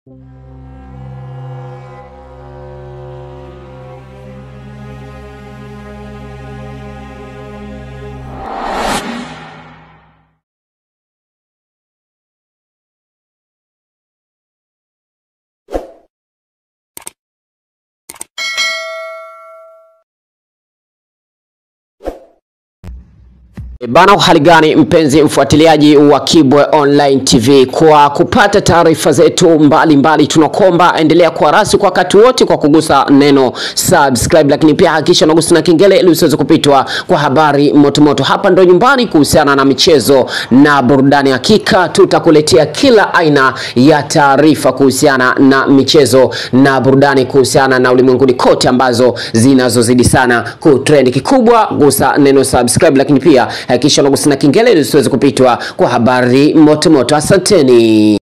Bana, hali gani mpenzi mfuatiliaji wa Kibwe Online TV, kwa kupata taarifa zetu mbalimbali tunakomba endelea kuwa rasi kwa wakati wote kwa kugusa neno subscribe, lakini pia hakikisha unagusa na kengele ili usiweze kupitwa kwa habari moto. Hapa ndo nyumbani kuhusiana na michezo na burudani. Hakika tutakuletea kila aina ya taarifa kuhusiana na michezo na burudani, kuhusiana na ulimwenguni kote ambazo zinazozidi sana kutrend. Kikubwa gusa neno subscribe, lakini pia hakikisha unagusa na kengele ili usiweze kupitwa kwa habari moto. Asanteni.